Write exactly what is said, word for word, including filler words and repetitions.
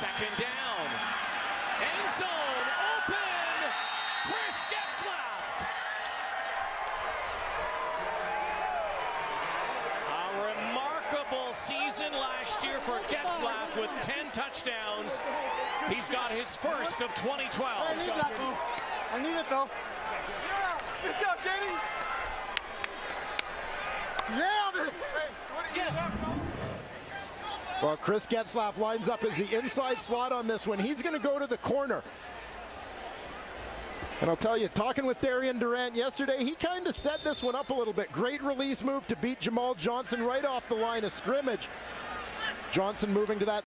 Second down. End zone open. Chris Getzlaf. A remarkable season last year for Getzlaf with ten touchdowns. He's got his first of twenty twelve. I need that though. I need it though. Good job, Katie. Yeah, man. Hey, what are you yes. Well, Chris Getzlaf lines up as the inside slot on this one. He's going to go to the corner. And I'll tell you, talking with Darian Durant yesterday, he kind of set this one up a little bit. Great release move to beat Jamal Johnson right off the line of scrimmage. Johnson moving to that